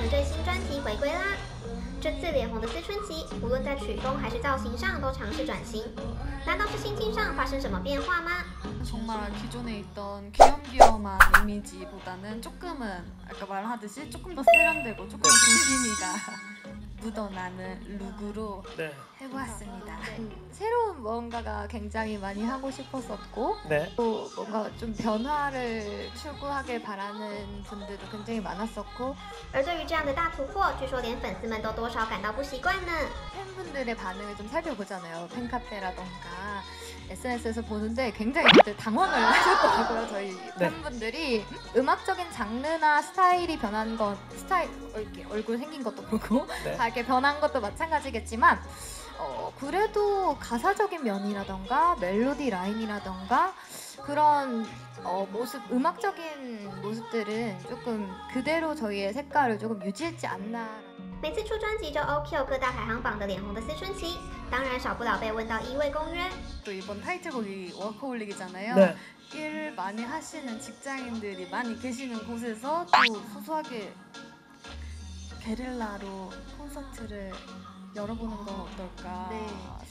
团最新专题回归啦！这次脸红的思春期，无论在曲风还是造型上都尝试转型，难道是心境上发生什么变化吗？ 정말 기존에 있던 귀염귀염한 이미지보다는 조금은 아까 말하듯이 조금 더 세련되고 조금 도시미가 묻어나는 룩으로 네. 해보았습니다. 새로운 무언가가 굉장히 많이 하고 싶었었고 네. 또 뭔가 좀 변화를 추구하길 바라는 분들도 굉장히 많았었고 而对于这样的大突破，据说连粉丝们都多少感到不习惯呢。 팬분들의 반응을 좀 살펴보잖아요. 팬카페라던가 SNS에서 보는데 굉장히 다들 당황을 하셨더라고요. 저희 팬분들이 음악적인 장르나 스타일이 변한 건 스타일 이렇게 얼굴 생긴 것도 보고 다 이렇게 변한 것도 마찬가지겠지만 그래도 가사적인 면이라던가 멜로디 라인이라던가 그런 모습 음악적인 모습들은 조금 그대로 저희의 색깔을 조금 유지했지 않나. 每次出专辑就 OQ 各大排行榜的脸红的思春期，当然少不了被问到一位公约。 또 이번 타이틀곡이 워커홀릭이잖아요. 네. 일을 많이 하시는 직장인들이 많이 계시는 곳에서 또 소소하게 게릴라로 콘서트를 열어보는 건 어떨까? 네.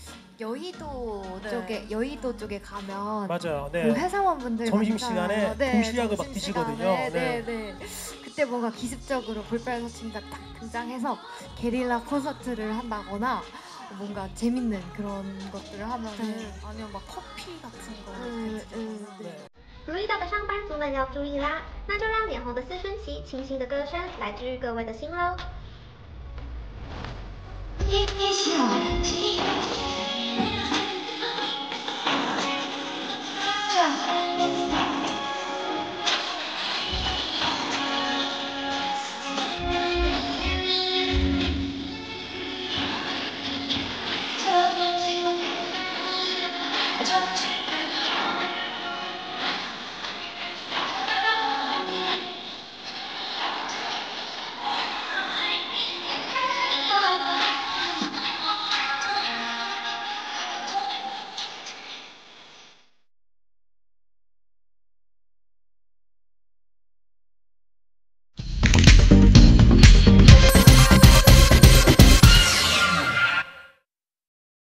여의도 쪽에 가면 맞아요. 네. 그 회사원분들 점심 시간에 도시락을 막 드시거든요. 네. 그때 뭔가 기습적으로 볼빨소친가 딱 등장해서 게릴라 콘서트를 한다거나 뭔가 재밌는 그런 것들을 하면은 아니면 막 커피 같은 거 네. 如意岛的上班族们要注意啦，那就让脸红的思春期清新的歌声来治愈各位的心喽。 touch